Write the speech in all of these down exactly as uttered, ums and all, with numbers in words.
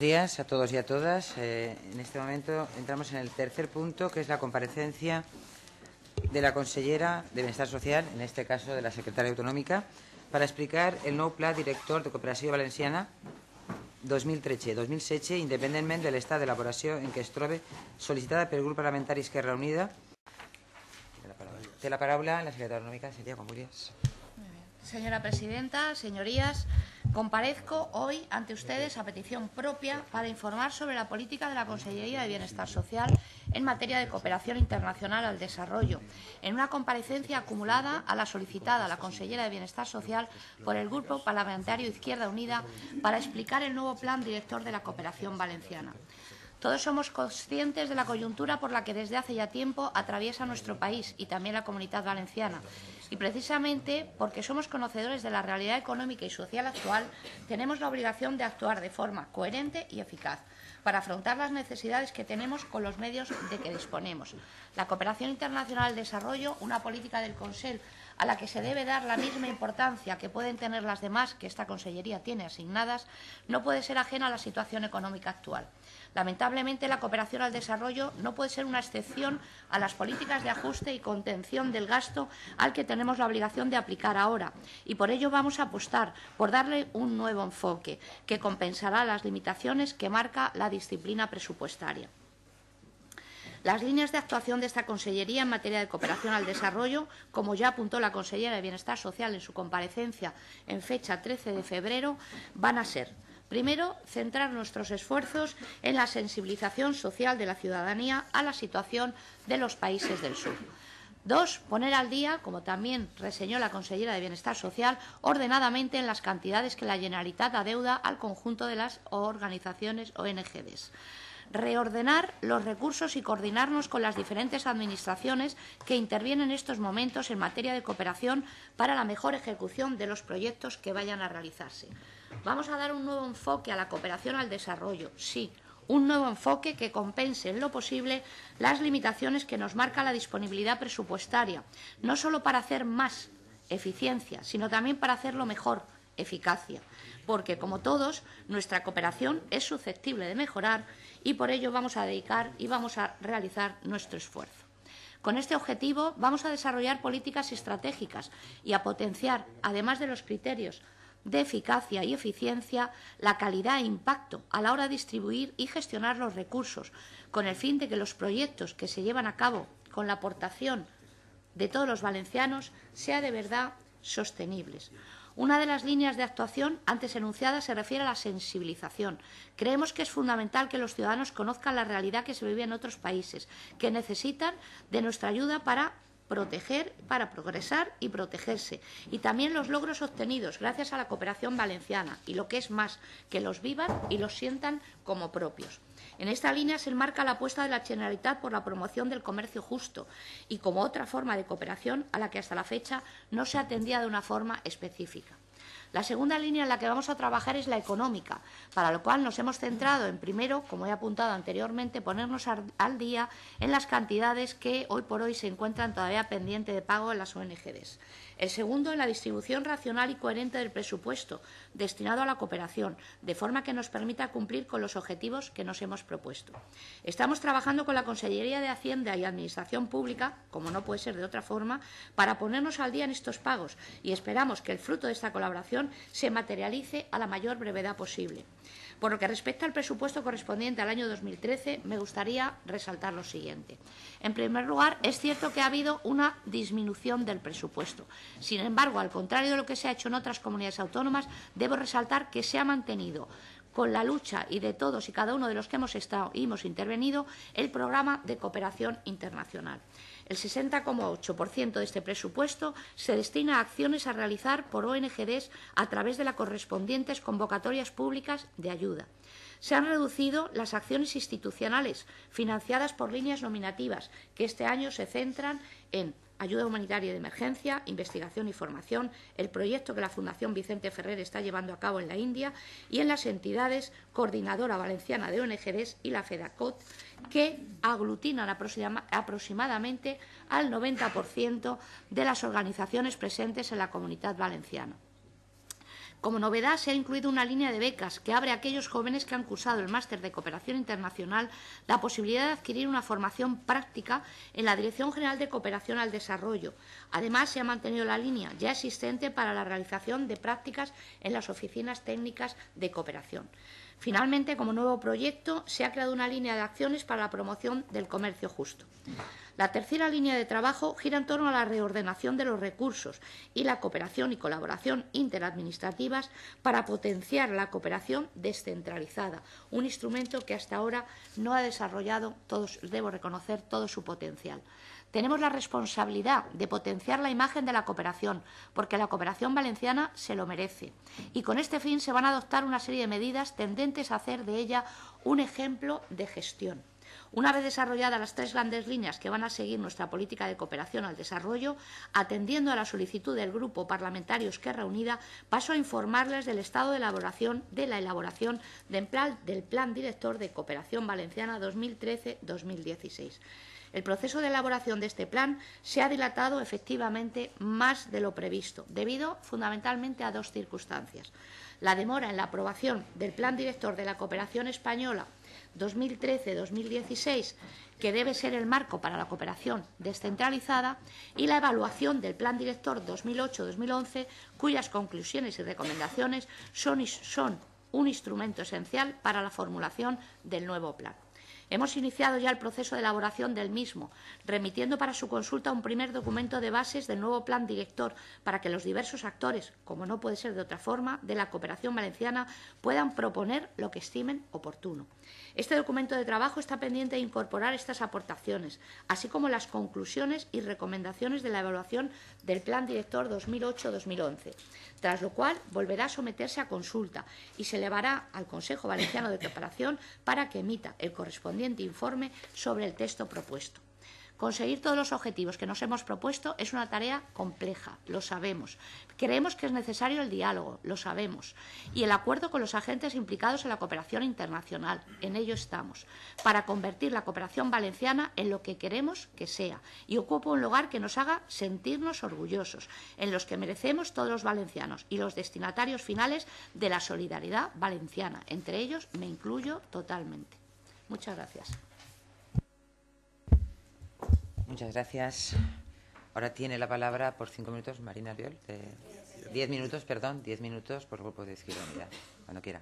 Buenos días a todos y a todas. Eh, en este momento entramos en el tercer punto, que es la comparecencia de la consellera de Bienestar Social, en este caso de la secretaria autonòmica, para explicar el nou Pla Director de Cooperació Valenciana dos mil tretze dos mil setze, independentment de l'estat d'elaboració en què es troba, sol·licitada pel grup parlamentari Esquerra Unida. Té la paraula la secretaria autonòmica, sería quan vulguis. Señora presidenta, señorías, comparezco hoy ante ustedes a petición propia para informar sobre la política de la Consellería de Bienestar Social en materia de cooperación internacional al desarrollo, en una comparecencia acumulada a la solicitada a la consellera de Bienestar Social por el Grupo Parlamentario Izquierda Unida para explicar el nuevo Plan Director de la Cooperación Valenciana. Todos somos conscientes de la coyuntura por la que desde hace ya tiempo atraviesa nuestro país y también la Comunidad Valenciana. Y precisamente porque somos conocedores de la realidad económica y social actual, tenemos la obligación de actuar de forma coherente y eficaz para afrontar las necesidades que tenemos con los medios de que disponemos. La cooperación internacional al desarrollo, una política del Consell a la que se debe dar la misma importancia que pueden tener las demás que esta Consellería tiene asignadas, no puede ser ajena a la situación económica actual. Lamentablemente, la cooperación al desarrollo no puede ser una excepción a las políticas de ajuste y contención del gasto al que tenemos la obligación de aplicar ahora, y por ello vamos a apostar por darle un nuevo enfoque que compensará las limitaciones que marca la disciplina presupuestaria. Las líneas de actuación de esta Consellería en materia de cooperación al desarrollo, como ya apuntó la consellera de Bienestar Social en su comparecencia en fecha trece de febrero, van a ser: primero, centrar nuestros esfuerzos en la sensibilización social de la ciudadanía a la situación de los países del sur. Dos, poner al día, como también reseñó la consellera de Bienestar Social, ordenadamente en las cantidades que la Generalitat adeuda al conjunto de las organizaciones O N G Ds. Reordenar los recursos y coordinarnos con las diferentes administraciones que intervienen en estos momentos en materia de cooperación para la mejor ejecución de los proyectos que vayan a realizarse. Vamos a dar un nuevo enfoque a la cooperación al desarrollo, sí, un nuevo enfoque que compense en lo posible las limitaciones que nos marca la disponibilidad presupuestaria, no solo para hacer más eficiencia, sino también para hacerlo mejor, eficacia, porque, como todos, nuestra cooperación es susceptible de mejorar y por ello vamos a dedicar y vamos a realizar nuestro esfuerzo. Con este objetivo vamos a desarrollar políticas estratégicas y a potenciar, además de los criterios de eficacia y eficiencia, la calidad e impacto a la hora de distribuir y gestionar los recursos, con el fin de que los proyectos que se llevan a cabo con la aportación de todos los valencianos sean de verdad sostenibles. Una de las líneas de actuación antes enunciadas se refiere a la sensibilización. Creemos que es fundamental que los ciudadanos conozcan la realidad que se vive en otros países, que necesitan de nuestra ayuda para proteger, para progresar y protegerse, y también los logros obtenidos gracias a la cooperación valenciana, y lo que es más, que los vivan y los sientan como propios. En esta línea se enmarca la apuesta de la Generalitat por la promoción del comercio justo y como otra forma de cooperación a la que hasta la fecha no se atendía de una forma específica. La segunda línea en la que vamos a trabajar es la económica, para lo cual nos hemos centrado en, primero, como he apuntado anteriormente, ponernos al día en las cantidades que hoy por hoy se encuentran todavía pendientes de pago en las O N G Ds. El segundo, en la distribución racional y coherente del presupuesto destinado a la cooperación, de forma que nos permita cumplir con los objetivos que nos hemos propuesto. Estamos trabajando con la Consellería de Hacienda y Administración Pública, como no puede ser de otra forma, para ponernos al día en estos pagos y esperamos que el fruto de esta colaboración se materialice a la mayor brevedad posible. Por lo que respecta al presupuesto correspondiente al año dos mil trece, me gustaría resaltar lo siguiente. En primer lugar, es cierto que ha habido una disminución del presupuesto. Sin embargo, al contrario de lo que se ha hecho en otras comunidades autónomas, debo resaltar que se ha mantenido, con la lucha y de todos y cada uno de los que hemos estado y hemos intervenido, el programa de cooperación internacional. El sesenta coma ocho por ciento de este presupuesto se destina a acciones a realizar por O N G Ds a través de las correspondientes convocatorias públicas de ayuda. Se han reducido las acciones institucionales financiadas por líneas nominativas, que este año se centran en ayuda humanitaria de emergencia, investigación y formación, el proyecto que la Fundación Vicente Ferrer está llevando a cabo en la India y en las entidades Coordinadora Valenciana de O N G Ds y la FEDACOT, que aglutinan aproximadamente al noventa por ciento de las organizaciones presentes en la Comunidad Valenciana. Como novedad, se ha incluido una línea de becas que abre a aquellos jóvenes que han cursado el máster de cooperación internacional la posibilidad de adquirir una formación práctica en la Dirección General de Cooperación al Desarrollo. Además, se ha mantenido la línea ya existente para la realización de prácticas en las oficinas técnicas de cooperación. Finalmente, como nuevo proyecto, se ha creado una línea de acciones para la promoción del comercio justo. La tercera línea de trabajo gira en torno a la reordenación de los recursos y la cooperación y colaboración interadministrativas para potenciar la cooperación descentralizada, un instrumento que hasta ahora no ha desarrollado, todos, debo reconocer, todo su potencial. Tenemos la responsabilidad de potenciar la imagen de la cooperación, porque la cooperación valenciana se lo merece. Y con este fin se van a adoptar una serie de medidas tendentes a hacer de ella un ejemplo de gestión. Una vez desarrolladas las tres grandes líneas que van a seguir nuestra política de cooperación al desarrollo, atendiendo a la solicitud del Grupo Parlamentario Esquerra Unida, paso a informarles del estado de elaboración de la elaboración del Plan, del Plan Director de Cooperación Valenciana dos mil trece dos mil dieciséis. El proceso de elaboración de este plan se ha dilatado efectivamente más de lo previsto, debido fundamentalmente a dos circunstancias. La demora en la aprobación del Plan Director de la Cooperación Española dos mil trece dos mil dieciséis, que debe ser el marco para la cooperación descentralizada, y la evaluación del Plan Director dos mil ocho dos mil once, cuyas conclusiones y recomendaciones son, son un instrumento esencial para la formulación del nuevo plan. Hemos iniciado ya el proceso de elaboración del mismo, remitiendo para su consulta un primer documento de bases del nuevo plan director para que los diversos actores, como no puede ser de otra forma, de la cooperación valenciana puedan proponer lo que estimen oportuno. Este documento de trabajo está pendiente de incorporar estas aportaciones, así como las conclusiones y recomendaciones de la evaluación del Plan Director dos mil ocho dos mil once, tras lo cual volverá a someterse a consulta y se elevará al Consejo Valenciano de Cooperación para que emita el correspondiente informe sobre el texto propuesto. Conseguir todos los objetivos que nos hemos propuesto es una tarea compleja, lo sabemos. Creemos que es necesario el diálogo, lo sabemos, y el acuerdo con los agentes implicados en la cooperación internacional, en ello estamos, para convertir la cooperación valenciana en lo que queremos que sea y ocupa un lugar que nos haga sentirnos orgullosos, en los que merecemos todos los valencianos y los destinatarios finales de la solidaridad valenciana. Entre ellos me incluyo totalmente. Muchas gracias. Muchas gracias. Ahora tiene la palabra por cinco minutos Marina Albiol. De... Diez minutos, perdón, diez minutos por Grupo de Izquierda Unida, cuando quiera.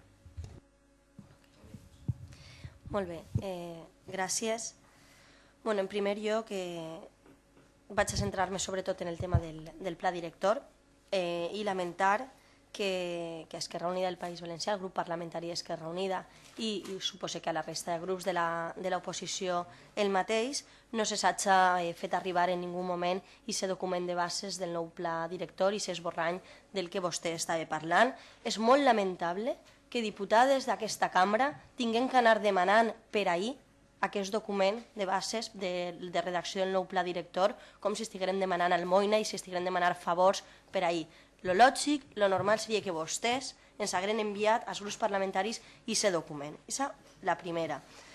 Molt bé, eh, gràcies. Bueno, en primer lloc, eh, vaig a centrar-me sobretot en el tema del, del pla director eh, i lamentar que, que Esquerra Unida del País Valencià, el grup parlamentari Esquerra Unida i, i suposo que a la resta de grups de l'oposició el mateix, no se s'hagi eh, fet arribar en ningú moment i se document de bases del nou pla director i s'esborrany del que vostè estava parlant. És molt lamentable que diputades d'aquesta cambra tinguem que anar demanant per ahir aquest document de bases de, de redacció del nou pla director, com si estiguem demanant almoina i si estiguem demanant favors per ahir. Lo lògic, lo normal seria que vostès ens hagueren enviat als grups parlamentaris i se document. Esa la primera.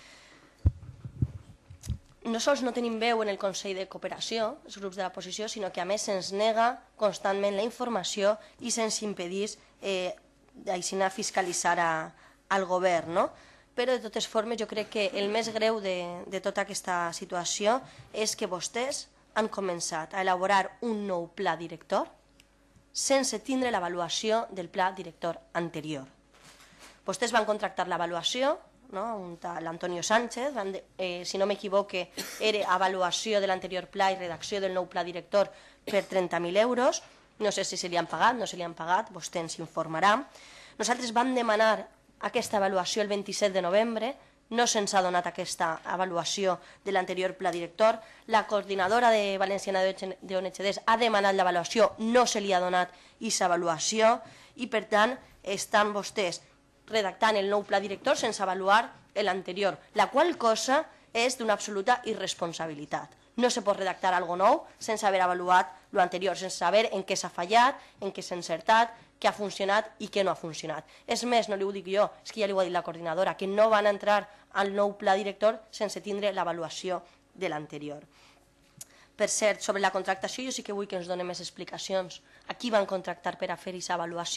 No sols no tenim veu en el Consell de Cooperació, els grups de l'oposició, sinó que a més se'ns nega constantment la informació i se'ns impedís eh, així fiscalitzar a, al govern, no? Però de totes formes jo crec que el més greu de, de tota aquesta situació és que vostès han començat a elaborar un nou pla director sense tindre l'avaluació del pla director anterior. Vostès van contractar l'avaluació, no? L'Antonio Sánchez, van de, eh, si no m'equivoque, era avaluació de l'anterior pla i redacció del nou pla director per trenta mil euros. No sé si se li han pagat, no se li han pagat, vostè ens informarà. Nosaltres vam demanar aquesta avaluació el vint-i-set de novembre, no se'ns ha donat aquesta avaluació de l'anterior pla director. La coordinadora de Valenciana d'O N G Ds ha demanat l'avaluació, no se li ha donat aquesta avaluació i, per tant, estan vostès redactant el nou pla director sense avaluar l'anterior, la qual cosa és d'una absoluta irresponsabilitat. No se pot redactar algo nou sense haver avaluat l'anterior, sense saber en què s'ha fallat, en què s'ha encertat, què ha funcionat i què no ha funcionat. És més, no li ho dic jo, és que ja li ho ha dit la coordinadora, que no van entrar al nou pla director sense tindre l'avaluació de l'anterior. Per cert, sobre la contractació jo sí que vull que ens doni més explicacions. A qui van contractar per a fer aquesta avaluació,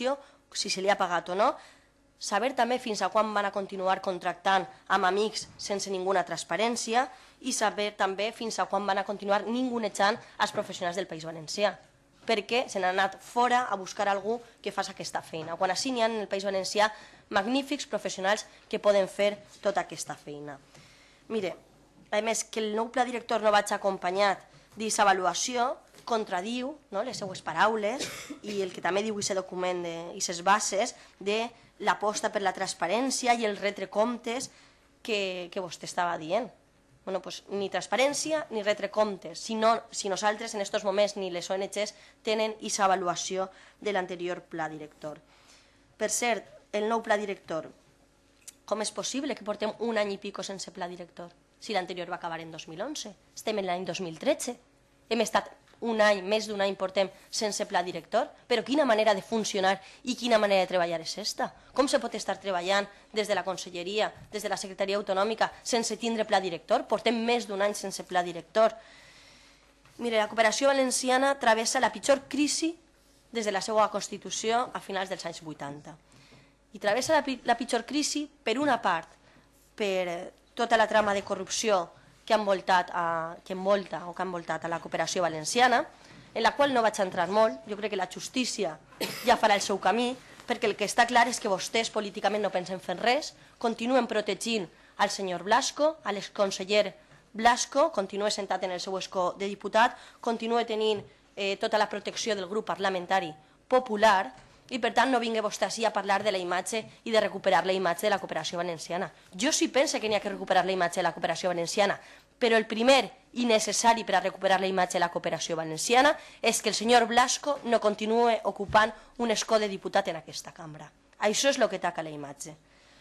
si se li ha pagat o no, saber també fins a quan van a continuar contractant amb amics sense ninguna transparència i saber també fins a quan van a continuar ningunejant els professionals del País Valencià, perquè se n'han anat fora a buscar algú que faci aquesta feina, quan així n'hi ha en el País Valencià magnífics professionals que poden fer tota aquesta feina. Mire, a més, que el nou pla director no vagi acompanyat d'aquesta avaluació contradiu les seues paraules i el que també diu aquest document i aquestes bases de l'aposta per la transparència i el retre comptes que vostè estava dient. Ni transparència ni retre comptes, si nosaltres en aquests moments ni les O N Gs tenen aquesta avaluació de l'anterior pla director. Per cert, el nou pla director, com és possible que portem un any i pico sense pla director? Si l'anterior va acabar en dos mil onze, estem en l'any dos mil tretze, hem estat un any, més d'un any portem sense pla director, però quina manera de funcionar i quina manera de treballar és esta? Com se pot estar treballant des de la Conselleria, des de la Secretaria Autonòmica, sense tindre pla director? Portem més d'un any sense pla director. Mire, la cooperació valenciana travessa la pitjor crisi des de la seva Constitució a finals dels anys vuitanta. I travessa la pitjor crisi, per una part, per tota la trama de corrupció que envolta o que ha envoltat a la cooperació valenciana, en la qual no vaig entrar molt. Jo crec que la justícia ja farà el seu camí, perquè el que està clar és que vostès políticament no pensen fer res, continuen protegint al senyor Blasco, a l'exconseller Blasco, continua sentat en el seu escó de diputat, continua tenint tota la protecció del grup parlamentari popular, i per tant no vingui vostè així a parlar de la imatge i de recuperar la imatge de la cooperació valenciana. Jo sí penso que n'hi ha que recuperar la imatge de la cooperació valenciana, però el primer i necessari per a recuperar la imatge de la cooperació valenciana és que el senyor Blasco no continuï ocupant un escó de diputat en aquesta cambra. Això és el que ataca la imatge.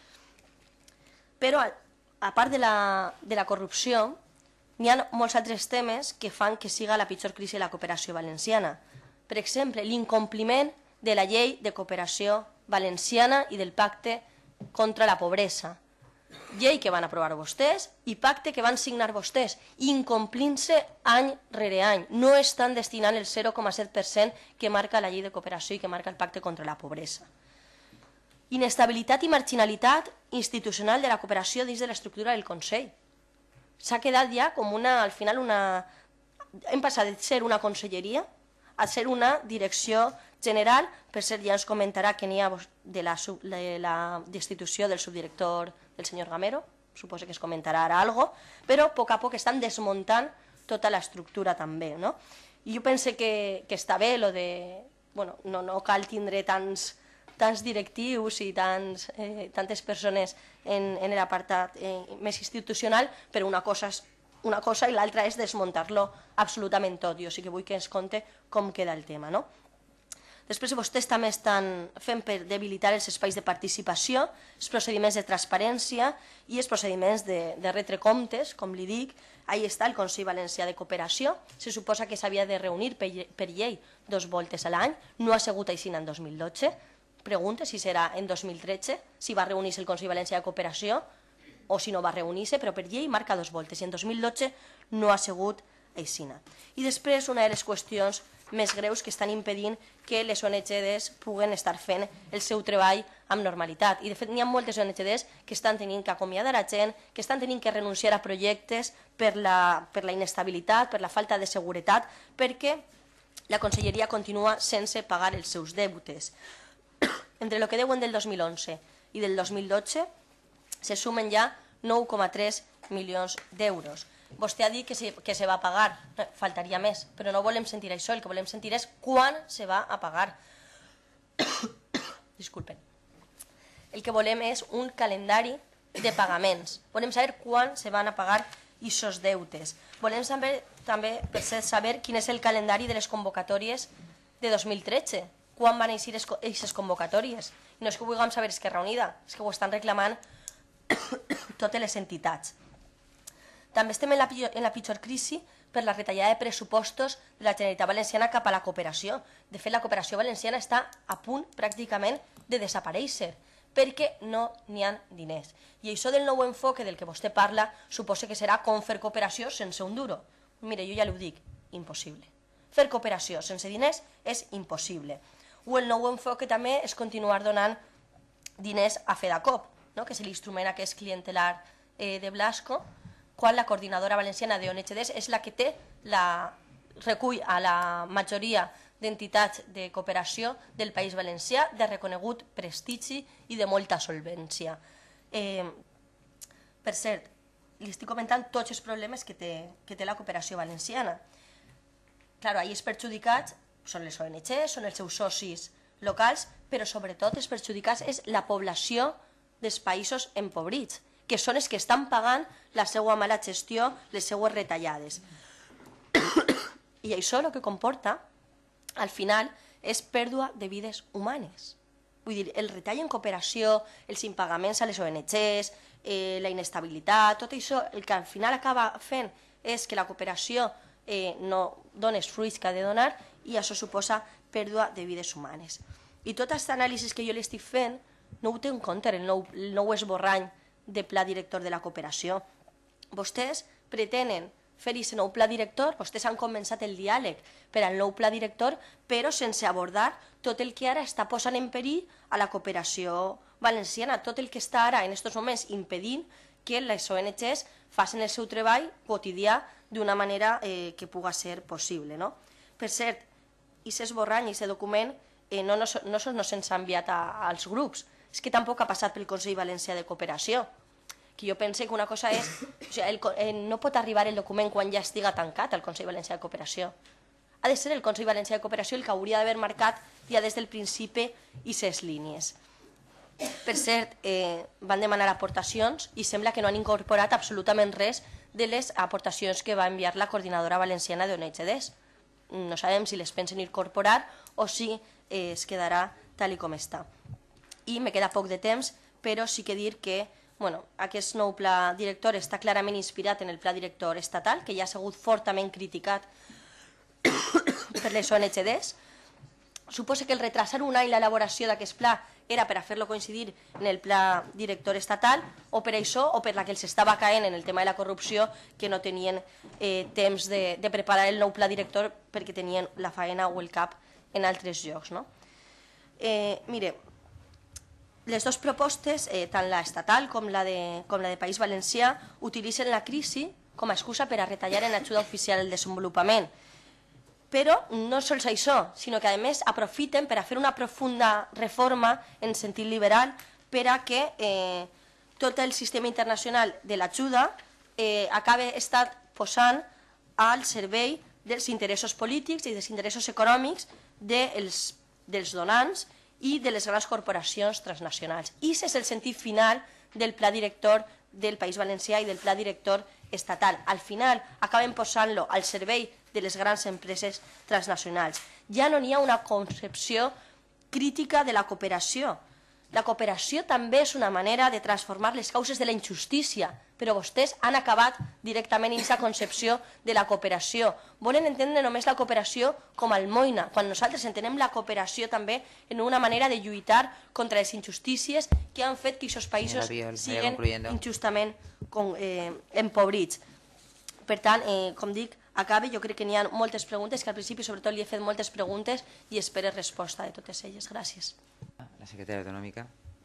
Però, a part de la corrupció, n'hi ha molts altres temes que fan que siga la pitjor crisi de la cooperació valenciana. Per exemple, l'incompliment de la llei de cooperació valenciana i del pacte contra la pobresa. Llei que van aprovar vostès i pacte que van signar vostès, incomplint-se any rere any. No estan destinant el zero coma set per cent que marca la llei de cooperació i que marca el pacte contra la pobresa. Inestabilitat i marginalitat institucional de la cooperació dins de l'estructura del Consell. S'ha quedat ja com una, al final, una... hem passat de ser una conselleria a ser una direcció general. Per cert, ja ens comentarà que n'hi ha de la destitució del subdirector del senyor Gamero, suposo que es comentarà ara alguna cosa, però a poc a poc estan desmuntant tota l'estructura també. I jo penso que està bé el de... no cal tindre tants directius i tantes persones en l'apartat més institucional, però una cosa és una cosa i l'altra és desmuntar-lo absolutament tot. Jo sí que vull que ens conte com queda el tema. Després vostès també estan fent per debilitar els espais de participació, els procediments de transparència i els procediments de retre comptes, com li dic. Ahí està el Consell Valencià de Cooperació. Se suposa que s'havia de reunir per llei dos voltes a l'any. No ha sigut així en dos mil dotze. Pregunta si serà en dos mil tretze, si va reunir-se el Consell Valencià de Cooperació o si no va reunir-se, però per llei marca dos voltes i en dos mil dotze no ha sigut així. I després una de les qüestions més greus que estan impedint que les O N Gs puguen estar fent el seu treball amb normalitat. I de fet n'hi ha moltes O N Gs que estan tenint que acomiadar a gent, que estan tenint que renunciar a projectes per la inestabilitat, per la falta de seguretat, perquè la Conselleria continua sense pagar els seus deutes. Entre el que deuen del dos mil onze i del dos mil dotze se sumen ja nou coma tres milions d'euros. Vostè ha dit que se va pagar, faltaria més, però no volem sentir això, el que volem sentir és quan se va a pagar. Disculpen. El que volem és un calendari de pagaments. Volem saber quan se van a pagar aquests deutes. Volem també, per cert, saber quin és el calendari de les convocatòries de dos mil tretze. Quan van eixir aquestes convocatòries? No és que ho vulguem saber Esquerra Unida, és que ho estan reclamant totes les entitats. També estem en la pitjor crisi per la retallada de pressupostos de la Generalitat Valenciana cap a la cooperació. De fet, la cooperació valenciana està a punt pràcticament de desaparèixer perquè no n'hi ha diners. I això del nou enfoque del que vostè parla suposa que serà com fer cooperació sense un duro. Mire, jo ja l'ho dic, impossible. Fer cooperació sense diners és impossible. o el nou enfoc que també és continuar donant diners a FEDACOP, no? Que és l'instrument aquest clientelar eh, de Blasco, quan la coordinadora valenciana d'O N G Ds és la que té la, recull a la majoria d'entitats de cooperació del País Valencià de reconegut prestigi i de molta solvència. Eh, per cert, li estic comentant tots els problemes que té, que té la cooperació valenciana. Claro, ahí els perjudicats són les O N G, són els seus socis locals, però sobretot els perjudicats és la població dels països empobrits, que són els que estan pagant la seva mala gestió, les seues retallades. I això el que comporta, al final, és pèrdua de vides humanes. Vull dir, el retall en cooperació, els impagaments a les O N Gs, eh, la inestabilitat, tot això, el que al final acaba fent és que la cooperació eh, no dona els fruits que ha de donar i això suposa pèrdua de vides humanes. I tot aquest anàlisi que jo l'estic fent no ho té en compte el nou, el nou esborrany de pla director de la cooperació. Vostès pretenen fer aquest nou pla director, vostès han començat el diàleg per al nou pla director, però sense abordar tot el que ara està posant en perill a la cooperació valenciana, tot el que està ara en aquests moments impedint que les O N Gs facin el seu treball quotidià d'una manera eh, que puga ser possible. No? Per cert, aquest esborrany, aquest document, eh, no, no, no, no se'ns ha enviat a, als grups, és que tampoc ha passat pel Consell Valencià de Cooperació, que jo pense que una cosa és... O sigui, el, el, no pot arribar el document quan ja estiga tancat el Consell Valencià de Cooperació. Ha de ser el Consell Valencià de Cooperació el que hauria d'haver marcat ja des del principi aquestes línies. Per cert, eh, van demanar aportacions i sembla que no han incorporat absolutament res de les aportacions que va enviar la coordinadora valenciana d'O N G Ds. No sabem si les pensen incorporar o si eh, es quedarà tal i com està. I me queda poc de temps, però sí que dir que bueno, aquest nou pla director està clarament inspirat en el pla director estatal, que ja ha sigut fortament criticat per les O N G Ds. Suposa que el retrasar un any l'elaboració d'aquest pla era per a fer-lo coincidir en el pla director estatal, o per això, o per la que els estava caent en el tema de la corrupció, que no tenien eh, temps de, de preparar el nou pla director perquè tenien la faena o el cap en altres llocs. No? Eh, mire, les dues propostes, eh, tant la estatal com la, de, com la de País Valencià, utilitzen la crisi com a excusa per a retallar en ajuda oficial al desenvolupament. Però no sols això, sinó que a més aprofiten per a fer una profunda reforma en sentit liberal per a que eh, tot el sistema internacional de l'ajuda eh, acabe estat posant al servei dels interessos polítics i dels interessos econòmics dels, dels donants i de les grans corporacions transnacionals. I aquest és el sentit final del pla director del País Valencià i del pla director estatal. Al final acaben posant-lo al servei de les grans empreses transnacionals. Ja no n'hi ha una concepció crítica de la cooperació. La cooperació també és una manera de transformar les causes de la injustícia, però vostès han acabat directament en aquesta concepció de la cooperació. Volen entendre només la cooperació com a almoina, quan nosaltres entenem la cooperació també en una manera de lluitar contra les injustícies que han fet que aquests països siguin injustament eh, empobrits. Per tant, eh, com dic, acabe, jo crec que n'hi ha moltes preguntes, que al principi sobretot li he fet moltes preguntes i espero resposta de totes elles. Gràcies. La secretaria autonómica.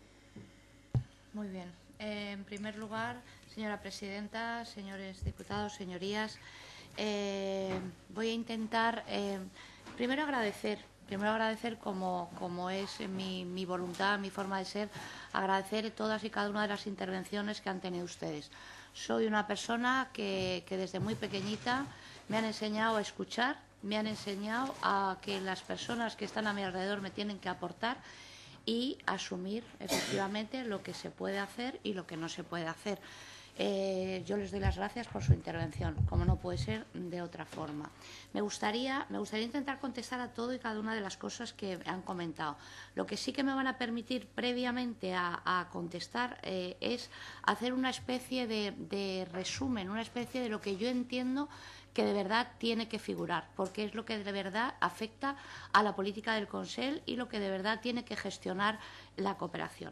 Muy bien. Eh, en primer lugar, señora presidenta, señores diputados, señorías, eh, voy a intentar eh, primero agradecer, primero agradecer como, como es mi, mi voluntad, mi forma de ser, agradecer todas y cada una de las intervenciones que han tenido ustedes. Soy una persona que, que desde muy pequeñita me han enseñado a escuchar, me han enseñado a que las personas que están a mi alrededor me tienen que aportar y asumir efectivamente lo que se puede hacer y lo que no se puede hacer. Eh, yo les doy las gracias por su intervención, como no puede ser de otra forma. Me gustaría, me gustaría intentar contestar a todo y cada una de las cosas que han comentado. Lo que sí que me van a permitir previamente a, a contestar eh, es hacer una especie de, de resumen, una especie de lo que yo entiendo que de verdad tiene que figurar, porque es lo que de verdad afecta a la política del Consell y lo que de verdad tiene que gestionar la cooperación.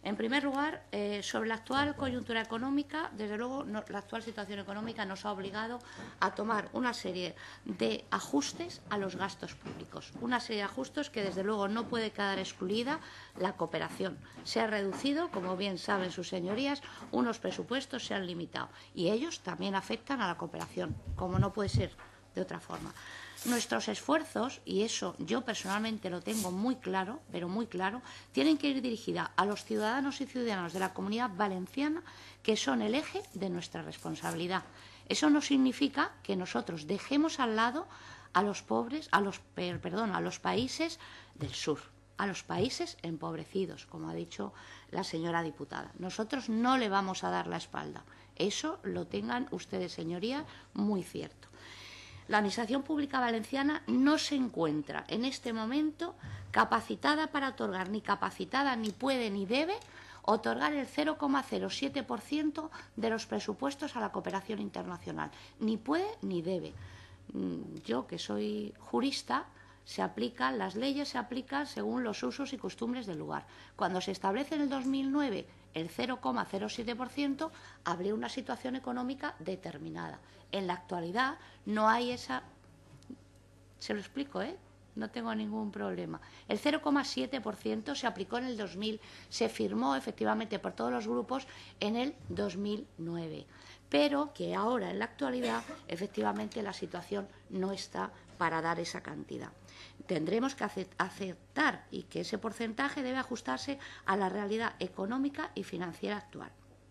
En primer lugar, eh, sobre la actual coyuntura económica, desde luego no, la actual situación económica nos ha obligado a tomar una serie de ajustes a los gastos públicos. Una serie de ajustes que desde luego no puede quedar excluida la cooperación. Se ha reducido, como bien saben sus señorías, unos presupuestos se han limitado y ellos también afectan a la cooperación, como no puede ser de otra forma. Nuestros esfuerzos, y eso yo personalmente lo tengo muy claro, pero muy claro, tienen que ir dirigidas a los ciudadanos y ciudadanas de la Comunidad Valenciana, que son el eje de nuestra responsabilidad. Eso no significa que nosotros dejemos al lado a los pobres, a los, perdón, a los países del sur, a los países empobrecidos, como ha dicho la señora diputada. Nosotros no le vamos a dar la espalda. Eso lo tengan ustedes, señorías, muy cierto. La Administración Pública Valenciana no se encuentra en este momento capacitada para otorgar, ni capacitada, ni puede, ni debe otorgar el cero coma cero siete por ciento de los presupuestos a la cooperación internacional. Ni puede, ni debe. Yo, que soy jurista, se aplican, las leyes se aplican según los usos y costumbres del lugar. Cuando se establece en el dos mil nueve el cero coma cero siete por ciento, habría una situación económica determinada. En la actualidad no hay esa... Se lo explico, ¿eh? No tengo ningún problema. El cero coma siete por ciento se aplicó en el dos mil, se firmó efectivamente por todos los grupos en el dos mil nueve, pero que ahora en la actualidad efectivamente la situación no está para dar esa cantidad. Tendremos que aceptar y que ese porcentaje debe ajustarse a la realidad económica y financiera actual.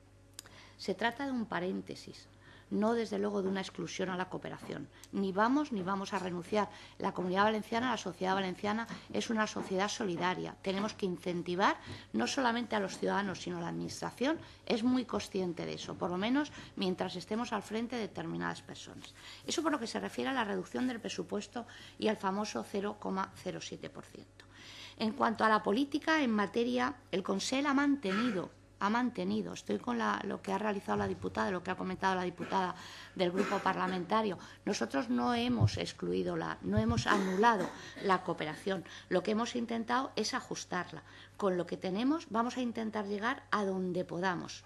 Se trata de un paréntesis, no desde luego de una exclusión a la cooperación. Ni vamos ni vamos a renunciar. La Comunidad Valenciana, la sociedad valenciana, es una sociedad solidaria. Tenemos que incentivar no solamente a los ciudadanos, sino a la Administración. Es muy consciente de eso, por lo menos mientras estemos al frente de determinadas personas. Eso por lo que se refiere a la reducción del presupuesto y al famoso cero coma cero siete por ciento. En cuanto a la política en materia, el Consell ha mantenido ha mantenido, estoy con la, lo que ha realizado la diputada, lo que ha comentado la diputada del grupo parlamentario. Nosotros no hemos excluido, la, no hemos anulado la cooperación. Lo que hemos intentado es ajustarla. Con lo que tenemos vamos a intentar llegar a donde podamos,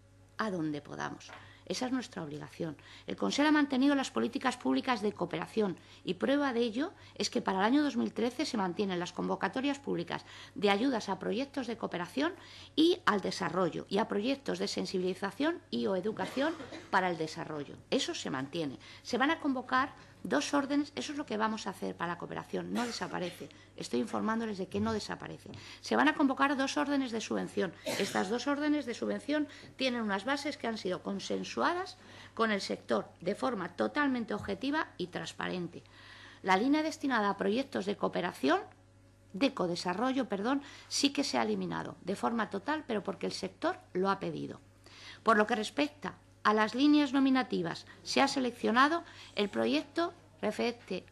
a donde podamos. Esa es nuestra obligación. El Consell ha mantenido las políticas públicas de cooperación y prueba de ello es que para el año dos mil trece se mantienen las convocatorias públicas de ayudas a proyectos de cooperación y al desarrollo y a proyectos de sensibilización y o educación para el desarrollo. Eso se mantiene. Se van a convocar dos órdenes, eso es lo que vamos a hacer para la cooperación, no desaparece. Estoy informándoles de que no desaparece. Se van a convocar dos órdenes de subvención. Estas dos órdenes de subvención tienen unas bases que han sido consensuadas con el sector de forma totalmente objetiva y transparente. La línea destinada a proyectos de cooperación, de codesarrollo, perdón, sí que se ha eliminado de forma total, pero porque el sector lo ha pedido. Por lo que respecta a las líneas nominativas, se ha seleccionado el proyecto referente.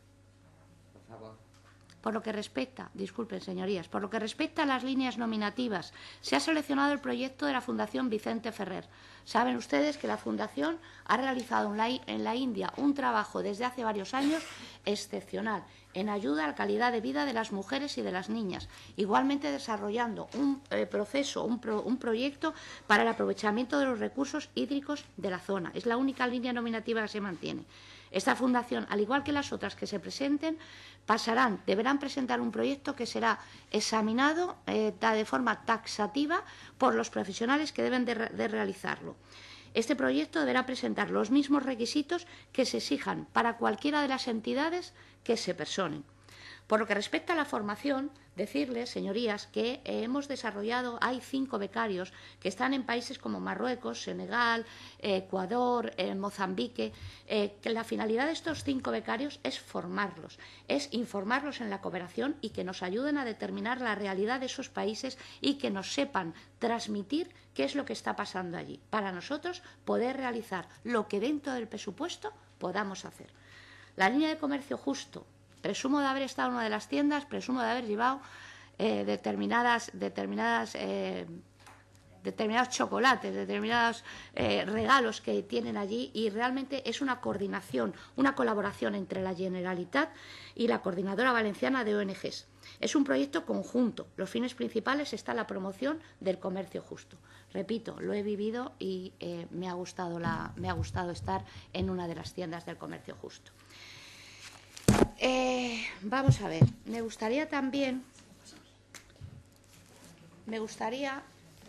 Por favor. Por lo que respecta, disculpen señorías, por lo que respecta a las líneas nominativas, se ha seleccionado el proyecto de la Fundación Vicente Ferrer. Saben ustedes que la Fundación ha realizado en la, en la India un trabajo desde hace varios años excepcional en ayuda a la calidad de vida de las mujeres y de las niñas, igualmente desarrollando un eh, proceso, un, pro, un proyecto para el aprovechamiento de los recursos hídricos de la zona. Es la única línea nominativa que se mantiene. Esta fundación, al igual que las otras que se presenten, pasarán, deberán presentar un proyecto que será examinado eh, de forma taxativa por los profesionales que deben de, de realizarlo. Este proyecto deberá presentar los mismos requisitos que se exijan para cualquiera de las entidades que se personen. Por lo que respecta a la formación, decirles, señorías, que eh, hemos desarrollado, hay cinco becarios que están en países como Marruecos, Senegal, eh, Ecuador, eh, Mozambique, eh, que la finalidad de estos cinco becarios es formarlos, es informarlos en la cooperación y que nos ayuden a determinar la realidad de esos países y que nos sepan transmitir qué es lo que está pasando allí, para nosotros poder realizar lo que dentro del presupuesto podamos hacer. La línea de comercio justo. Presumo de haber estado en una de las tiendas, presumo de haber llevado eh, determinadas, determinadas, eh, determinados chocolates, determinados eh, regalos que tienen allí y realmente es una coordinación, una colaboración entre la Generalitat y la Coordinadora Valenciana de O N Ges. Es un proyecto conjunto. Los fines principales están la promoción del comercio justo. Repito, lo he vivido y eh, me ha gustado la, me ha gustado estar en una de las tiendas del comercio justo. Eh, vamos a ver, me gustaría también, me gustaría,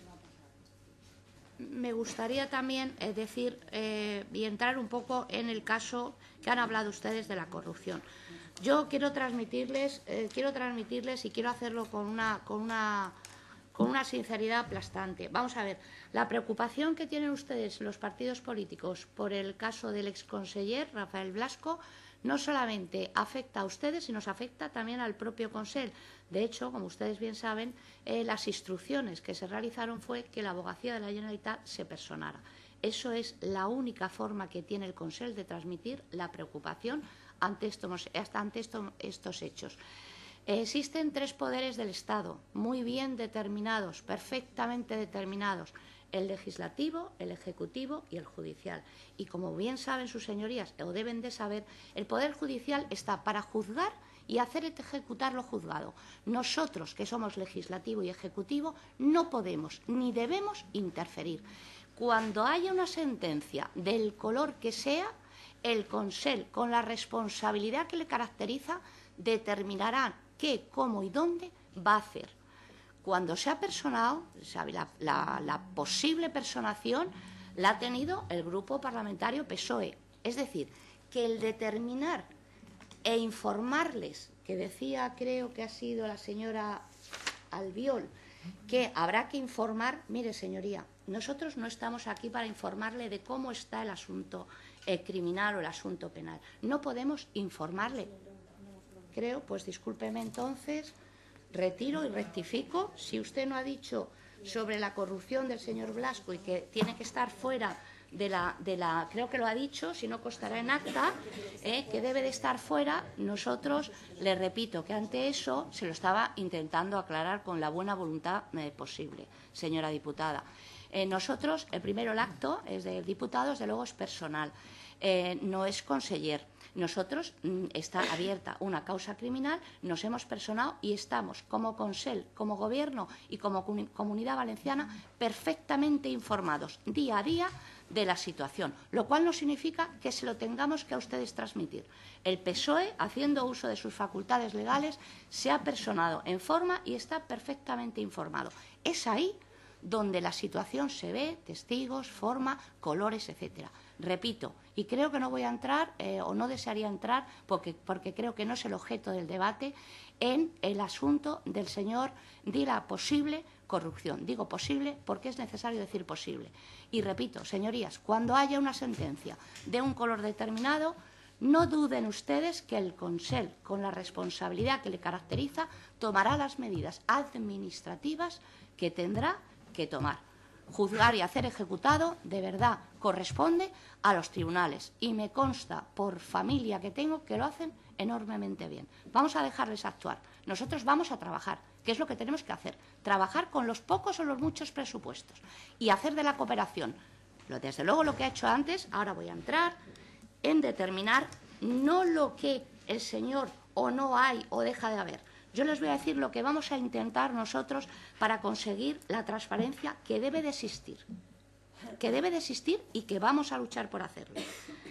me gustaría también eh, decir eh, y entrar un poco en el caso que han hablado ustedes de la corrupción. Yo quiero transmitirles, eh, quiero transmitirles y quiero hacerlo con una, con una, con una sinceridad aplastante. Vamos a ver, la preocupación que tienen ustedes, los partidos políticos, por el caso del exconseller Rafael Blasco, no solamente afecta a ustedes, sino nos afecta también al propio Consell. De hecho, como ustedes bien saben, eh, las instrucciones que se realizaron fue que la abogacía de la Generalitat se personara. Eso es la única forma que tiene el Consell de transmitir la preocupación ante estos, ante estos, estos hechos. Eh, existen tres poderes del Estado, muy bien determinados, perfectamente determinados: el legislativo, el ejecutivo y el judicial. Y como bien saben sus señorías, o deben de saber, el poder judicial está para juzgar y hacer ejecutar lo juzgado. Nosotros, que somos legislativo y ejecutivo, no podemos ni debemos interferir. Cuando haya una sentencia del color que sea, el Consell, con la responsabilidad que le caracteriza, determinará qué, cómo y dónde va a hacer. Cuando se ha personado, sabe, la, la, la posible personación la ha tenido el Grupo Parlamentario P S O E. Es decir, que el determinar e informarles, que decía, creo que ha sido la señora Albiol, que habrá que informar, mire, señoría, nosotros no estamos aquí para informarle de cómo está el asunto eh, criminal o el asunto penal. No podemos informarle. Creo, pues discúlpeme entonces, retiro y rectifico. Si usted no ha dicho sobre la corrupción del señor Blasco y que tiene que estar fuera de la, de la creo que lo ha dicho, si no constará en acta, eh, que debe de estar fuera, nosotros le repito que ante eso se lo estaba intentando aclarar con la buena voluntad eh, posible, señora diputada. Eh, nosotros, el primero, el acto es del diputado, desde luego es personal, eh, no es conseller. Nosotros, mm, está abierta una causa criminal, nos hemos personado y estamos, como Consell, como Gobierno y como Comunidad Valenciana, perfectamente informados día a día de la situación, lo cual no significa que se lo tengamos que a ustedes transmitir. El P S O E, haciendo uso de sus facultades legales, se ha personado en forma y está perfectamente informado. Es ahí donde la situación se ve, testigos, forma, colores, etcétera. Repito, y creo que no voy a entrar, eh, o no desearía entrar, porque, porque creo que no es el objeto del debate, en el asunto del señor de la posible corrupción. Digo posible porque es necesario decir posible. Y repito, señorías, cuando haya una sentencia de un color determinado, no duden ustedes que el Consell, con la responsabilidad que le caracteriza, tomará las medidas administrativas que tendrá que tomar. Juzgar y hacer ejecutado, de verdad, corresponde a los tribunales. Y me consta, por familia que tengo, que lo hacen enormemente bien. Vamos a dejarles actuar. Nosotros vamos a trabajar, que es lo que tenemos que hacer. Trabajar con los pocos o los muchos presupuestos. Y hacer de la cooperación, desde luego lo que ha hecho antes, ahora voy a entrar en determinar no lo que el señor o no hay o deja de haber. Yo les voy a decir lo que vamos a intentar nosotros para conseguir la transparencia que debe de existir, que debe de existir y que vamos a luchar por hacerlo.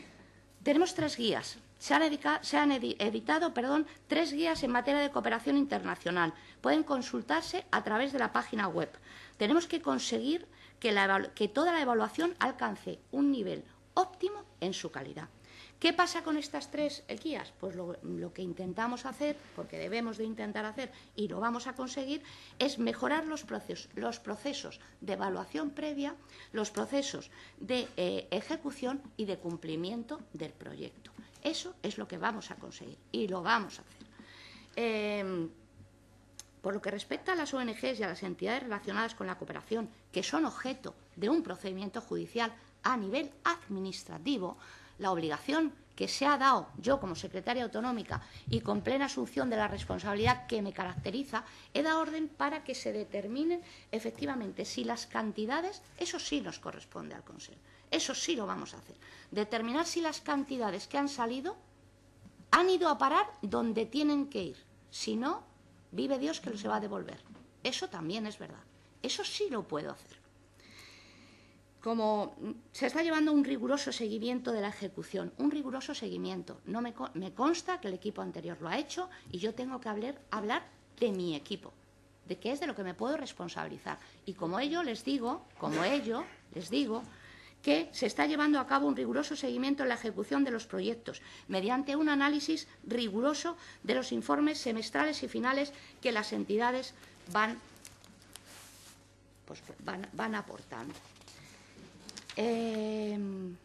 Tenemos tres guías. Se han, editado, se han editado perdón, tres guías en materia de cooperación internacional. Pueden consultarse a través de la página web. Tenemos que conseguir que, la, que toda la evaluación alcance un nivel óptimo en su calidad. ¿Qué pasa con estas tres guías? Pues lo, lo que intentamos hacer, porque debemos de intentar hacer y lo vamos a conseguir, es mejorar los procesos, los procesos de evaluación previa, los procesos de eh, ejecución y de cumplimiento del proyecto. Eso es lo que vamos a conseguir y lo vamos a hacer. Eh, por lo que respecta a las O N Ges y a las entidades relacionadas con la cooperación, que son objeto de un procedimiento judicial a nivel administrativo, la obligación que se ha dado yo como secretaria autonómica y con plena asunción de la responsabilidad que me caracteriza, he dado orden para que se determinen efectivamente si las cantidades, eso sí nos corresponde al Consell, eso sí lo vamos a hacer, determinar si las cantidades que han salido han ido a parar donde tienen que ir, si no, vive Dios que lo se va a devolver. Eso también es verdad. Eso sí lo puedo hacer. Como se está llevando un riguroso seguimiento de la ejecución, un riguroso seguimiento. No me, me consta que el equipo anterior lo ha hecho y yo tengo que hablar, hablar de mi equipo, de qué es de lo que me puedo responsabilizar. Y como ello les digo, como ello les digo, que se está llevando a cabo un riguroso seguimiento en la ejecución de los proyectos, mediante un análisis riguroso de los informes semestrales y finales que las entidades van, pues, van, van aportando. Eh,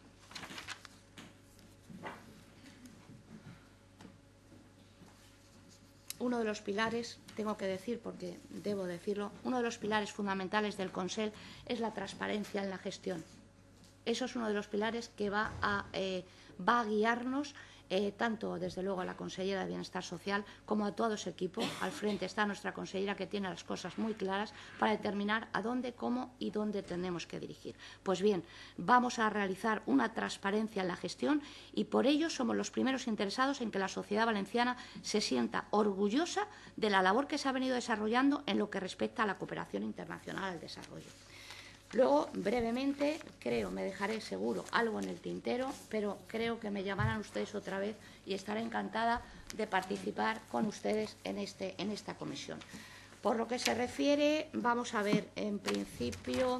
uno de los pilares, tengo que decir porque debo decirlo, uno de los pilares fundamentales del Consell es la transparencia en la gestión. Eso es uno de los pilares que va a, eh, va a guiarnos eh, tanto, desde luego, a la consellera de Bienestar Social como a todo su equipo. Al frente está nuestra consellera, que tiene las cosas muy claras para determinar a dónde, cómo y dónde tenemos que dirigir. Pues bien, vamos a realizar una transparencia en la gestión y por ello somos los primeros interesados en que la sociedad valenciana se sienta orgullosa de la labor que se ha venido desarrollando en lo que respecta a la cooperación internacional al desarrollo. Luego, brevemente, creo, me dejaré seguro algo en el tintero, pero creo que me llamarán ustedes otra vez y estaré encantada de participar con ustedes en, este, en esta comisión. Por lo que se refiere, vamos a ver, en principio,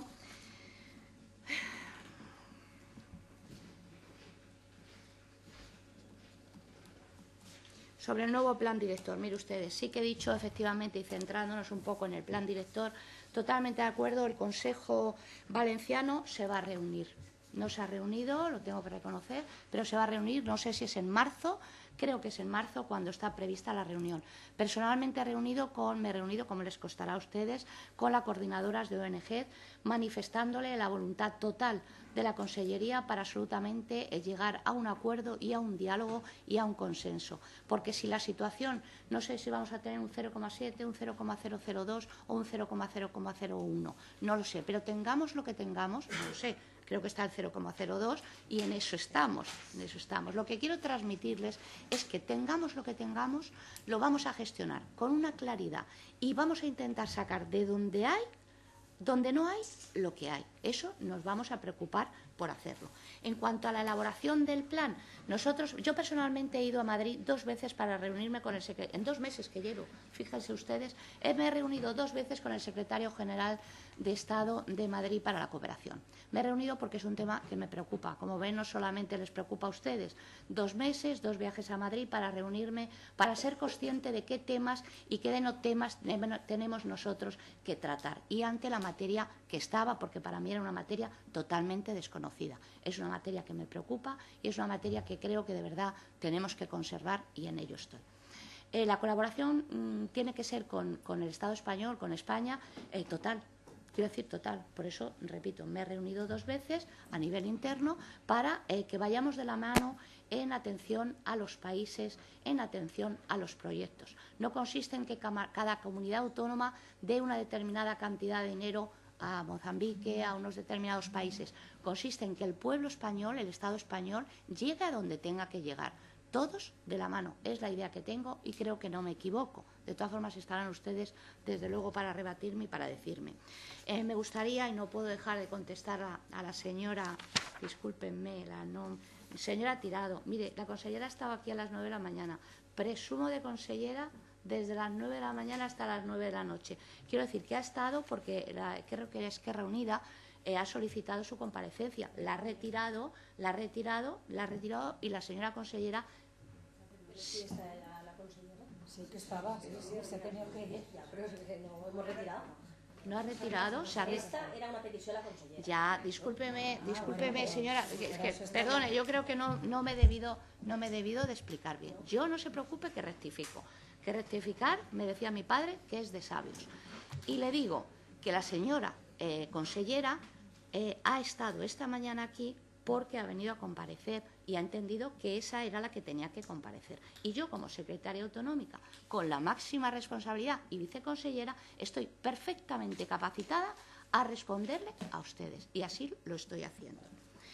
sobre el nuevo plan director. Mire ustedes, sí que he dicho efectivamente, y centrándonos un poco en el plan director, totalmente de acuerdo, el Consejo Valenciano se va a reunir. No se ha reunido, lo tengo que reconocer, pero se va a reunir, no sé si es en marzo, creo que es en marzo cuando está prevista la reunión. Personalmente he reunido con, me he reunido, como les costará a ustedes, con las coordinadoras de O N G, manifestándole la voluntad total de la Consellería para absolutamente llegar a un acuerdo y a un diálogo y a un consenso. Porque si la situación, no sé si vamos a tener un cero coma siete, un cero coma cero cero dos o un cero coma cero cero uno, no lo sé, pero tengamos lo que tengamos, no lo sé, creo que está el cero coma cero dos y en eso estamos, en eso estamos. Lo que quiero transmitirles es que tengamos lo que tengamos, lo vamos a gestionar con una claridad y vamos a intentar sacar de donde hay, donde no hay, lo que hay. Eso nos vamos a preocupar por hacerlo. En cuanto a la elaboración del plan, nosotros, yo personalmente he ido a Madrid dos veces para reunirme con el secretario, en dos meses que llevo, fíjense ustedes, me he reunido dos veces con el secretario general de Estado de Madrid para la cooperación. Me he reunido porque es un tema que me preocupa. Como ven, no solamente les preocupa a ustedes. Dos meses, dos viajes a Madrid para reunirme, para ser consciente de qué temas y qué no temas tenemos nosotros que tratar. Y ante la materia que estaba, porque para mí era una materia totalmente desconocida. Es una materia que me preocupa y es una materia que creo que de verdad tenemos que conservar y en ello estoy. Eh, la colaboración mmm, tiene que ser con, con el Estado español, con España, eh, total. Quiero decir total, por eso, repito, me he reunido dos veces a nivel interno para eh, que vayamos de la mano en atención a los países, en atención a los proyectos. No consiste en que cada comunidad autónoma dé una determinada cantidad de dinero a Mozambique, a unos determinados países. Consiste en que el pueblo español, el Estado español, llegue a donde tenga que llegar. Todos de la mano. Es la idea que tengo y creo que no me equivoco. De todas formas, estarán ustedes, desde luego, para rebatirme y para decirme. Eh, me gustaría, y no puedo dejar de contestar a, a la señora, discúlpenme, la no, señora Tirado. Mire, la consellera estaba aquí a las nueve de la mañana. Presumo de consellera desde las nueve de la mañana hasta las nueve de la noche. Quiero decir que ha estado porque la, creo que es Esquerra Unida eh, ha solicitado su comparecencia. La ha retirado, la ha retirado, la ha retirado y la señora consellera... Sí, está la, la consellera. Sí, que estaba, sí, sí, se tenía que ir. Pero no hemos retirado. ¿No ha retirado? Se ha re... Esta era una petición a la consellera. Ya, discúlpeme, discúlpeme, señora. Es que, perdone, yo creo que no, no, me he debido, no me he debido de explicar bien. Yo no se preocupe que rectifico. Que rectificar, me decía mi padre, que es de sabios. Y le digo que la señora eh, consellera eh, ha estado esta mañana aquí porque ha venido a comparecer y ha entendido que esa era la que tenía que comparecer. Y yo, como secretaria autonómica, con la máxima responsabilidad y viceconsellera, estoy perfectamente capacitada a responderle a ustedes. Y así lo estoy haciendo.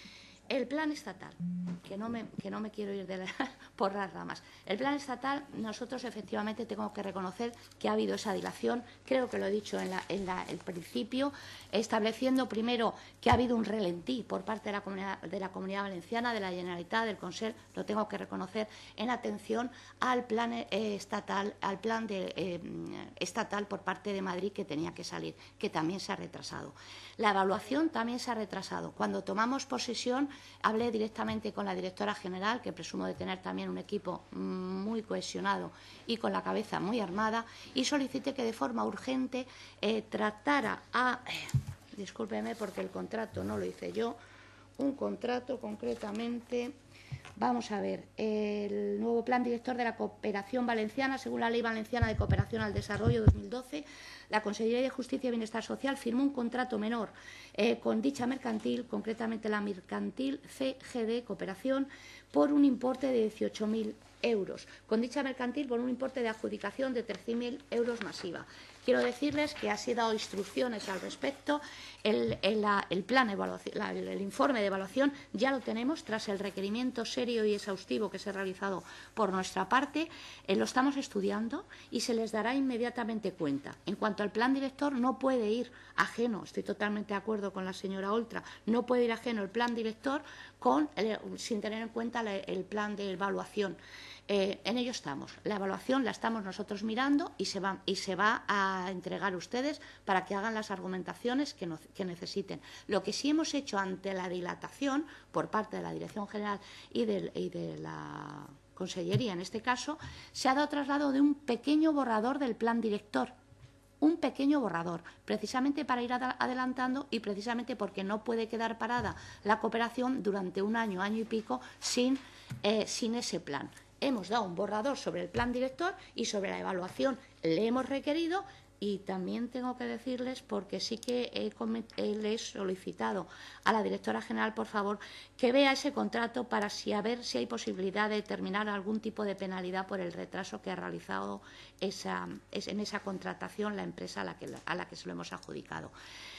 el plan estatal, que no me, que no me quiero ir de la, por las ramas. El plan estatal, nosotros efectivamente tengo que reconocer que ha habido esa dilación, creo que lo he dicho en, la, en la, el principio, estableciendo primero que ha habido un relentí por parte de la Comunidad, de la Comunidad Valenciana, de la Generalitat, del Consell, lo tengo que reconocer, en atención al plan eh, estatal, al plan de, eh, estatal por parte de Madrid que tenía que salir, que también se ha retrasado. La evaluación también se ha retrasado. Cuando tomamos posesión, hablé directamente con la directora general, que presumo de tener también un equipo muy cohesionado y con la cabeza muy armada, y solicité que de forma urgente eh, tratara a... Eh, discúlpeme porque el contrato no lo hice yo, un contrato concretamente... Vamos a ver, el nuevo Plan Director de la Cooperación Valenciana, según la Ley Valenciana de Cooperación al Desarrollo dos mil doce, la Consellería de Justicia y Bienestar Social firmó un contrato menor eh, con dicha mercantil, concretamente la mercantil C G D Cooperación, por un importe de dieciocho mil euros. Con dicha mercantil por un importe de adjudicación de trece mil euros masiva. Quiero decirles que ha sido dado instrucciones al respecto. El, el, el plan evaluación, la, el, el informe de evaluación ya lo tenemos tras el requerimiento serio y exhaustivo que se ha realizado por nuestra parte. Eh, lo estamos estudiando y se les dará inmediatamente cuenta. En cuanto al plan director, no puede ir ajeno, estoy totalmente de acuerdo con la señora Oltra, no puede ir ajeno el plan director con, eh, sin tener en cuenta la, el plan de evaluación. Eh, en ello estamos. La evaluación la estamos nosotros mirando y se va, y se va a entregar a ustedes para que hagan las argumentaciones que, no, que necesiten. Lo que sí hemos hecho ante la dilatación por parte de la Dirección General y de, y de la Consellería, en este caso, se ha dado traslado de un pequeño borrador del plan director. Un pequeño borrador, precisamente para ir adelantando y precisamente porque no puede quedar parada la cooperación durante un año, año y pico, sin, eh, sin ese plan. Hemos dado un borrador sobre el plan director y sobre la evaluación le hemos requerido, y también tengo que decirles, porque sí que he, le he solicitado a la directora general, por favor, que vea ese contrato para si, a ver si hay posibilidad de determinar algún tipo de penalidad por el retraso que ha realizado esa, en esa contratación la empresa a la que, a la que se lo hemos adjudicado.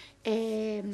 Eh,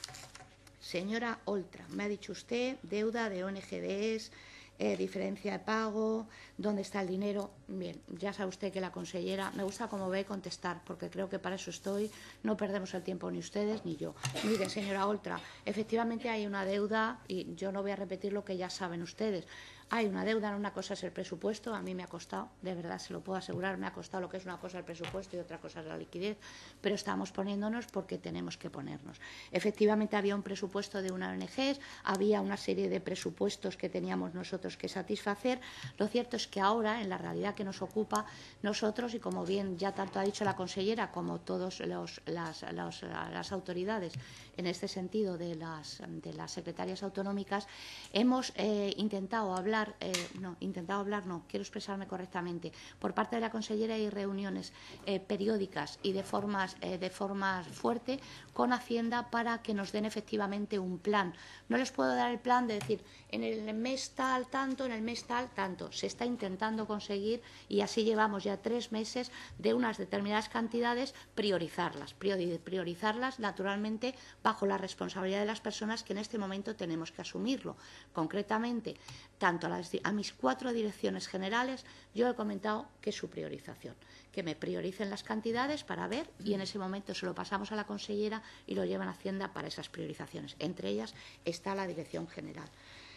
señora Oltra, me ha dicho usted deuda de O N G Ds, Eh, diferencia de pago, dónde está el dinero. Bien, ya sabe usted que la consellera, me gusta como ve contestar, porque creo que para eso estoy, no perdemos el tiempo ni ustedes ni yo. Mire, señora Oltra, efectivamente hay una deuda, y yo no voy a repetir lo que ya saben ustedes. Hay una deuda, una cosa es el presupuesto, a mí me ha costado, de verdad se lo puedo asegurar, me ha costado lo que es una cosa el presupuesto y otra cosa es la liquidez, pero estamos poniéndonos porque tenemos que ponernos. Efectivamente había un presupuesto de una O N G, había una serie de presupuestos que teníamos nosotros que satisfacer. Lo cierto es que ahora, en la realidad que nos ocupa, nosotros, y como bien ya tanto ha dicho la consellera como todas las, las, las autoridades en este sentido de las, de las secretarias autonómicas, hemos eh, intentado hablar Eh, no, intentado hablar, no, quiero expresarme correctamente. Por parte de la consellera hay reuniones eh, periódicas y de formas, eh, de forma fuerte con Hacienda para que nos den efectivamente un plan. No les puedo dar el plan de decir en el mes tal tanto, en el mes tal tanto. Se está intentando conseguir, y así llevamos ya tres meses, de unas determinadas cantidades, priorizarlas, priorizarlas naturalmente bajo la responsabilidad de las personas que en este momento tenemos que asumirlo. Concretamente, tanto a, las, a mis cuatro direcciones generales, yo he comentado que es su priorización, que me prioricen las cantidades para ver, y en ese momento se lo pasamos a la consellera y lo llevan a Hacienda para esas priorizaciones. Entre ellas está la Dirección General.